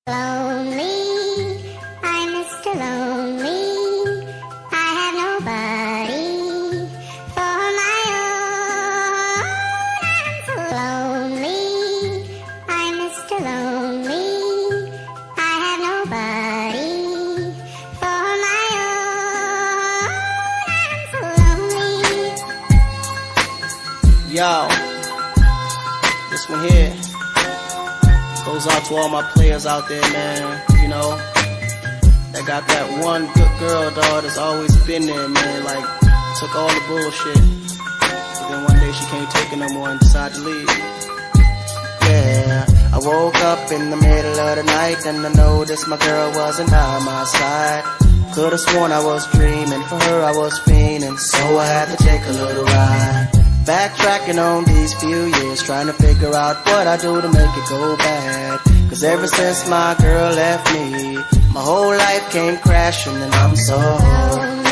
Lonely, I'm Mr. Lonely. I have nobody for my own. I'm so lonely, I'm Mr. Lonely. I have nobody for my own. I'm so lonely. Yo, this one here goes out to all my players out there, man, you know, that got that one good girl, dog, that's always been there, man, like, took all the bullshit, but then one day she can't take it no more and decided to leave. Yeah, I woke up in the middle of the night and I noticed my girl wasn't by my side. Could've sworn I was dreaming, for her I was fiending, so I had to take a little ride. Backtracking on these few years, trying to figure out what I do to make it go bad. Cause ever since my girl left me, my whole life came crashing and I'm so lonely,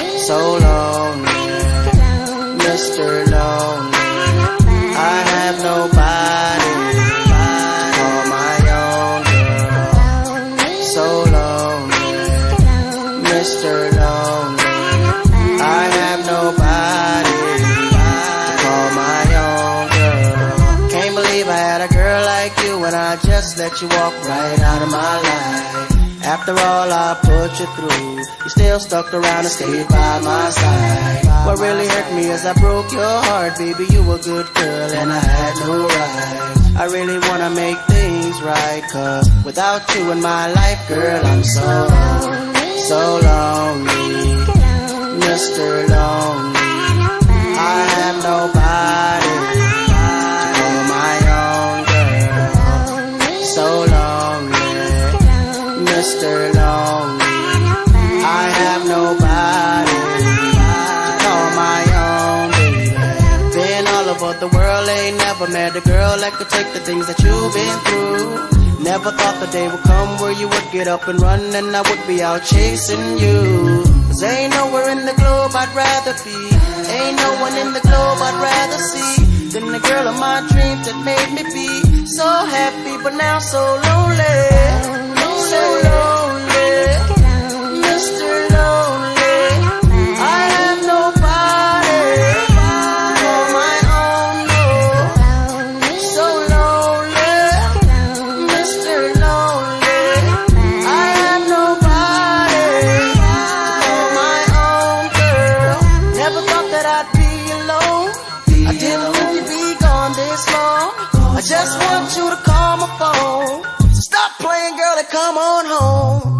Mr. Lonely. I have nobody for my own girl. So lonely, Mr. Lonely. I have nobody. I had a girl like you and I just let you walk right out of my life. After all I put you through, you still stuck around and stayed by my side. What really hurt me is I broke your heart, baby, you a good girl and I had no right. I really wanna make things right, cause without you in my life, girl, I'm so lonely, Mr. Lonely. I have nobody. Mr. Lonely, I have nobody to call my own, baby. Been all over the world, ain't never met a girl that could take the things that you've been through. Never thought the day would come where you would get up and run and I would be out chasing you. Cause ain't nowhere in the globe I'd rather be, ain't no one in the globe I'd rather see than the girl of my dreams that made me be so happy but now so lonely. So lonely, Mr. Lonely. I have nobody for my own, no. So lonely, Mr. Lonely. I have nobody for my own, girl. Never thought that I'd be alone. I didn't think you'd be gone this long. I just want you to call my phone. Stop playing, girl, and come on home.